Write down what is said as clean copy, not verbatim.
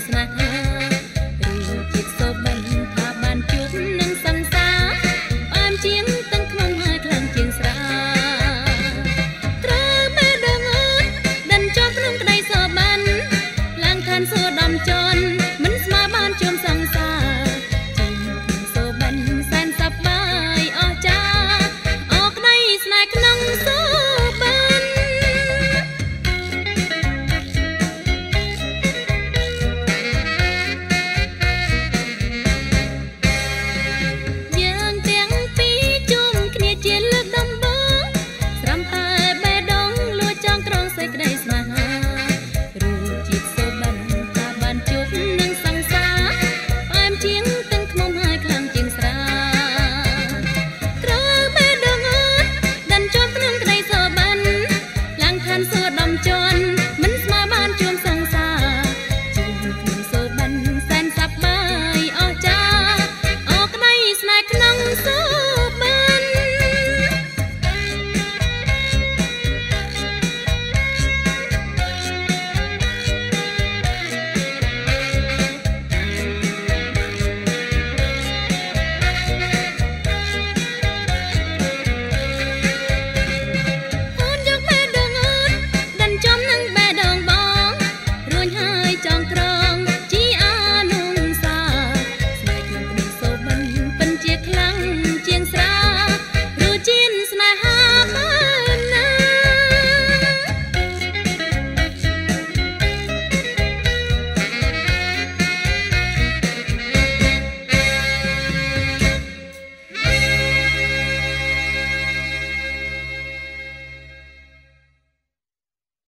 ស្នេហាឬជាតិសូមិនថាបានជួបនឹងសង្សារបានជាងទាំងក្នុងហើយខ្លាំងជាងស្រាត្រូវមេដងអើយដិនជាប់ក្នុងក្តីសបានឡើងឋានសួគ៌ដំចន់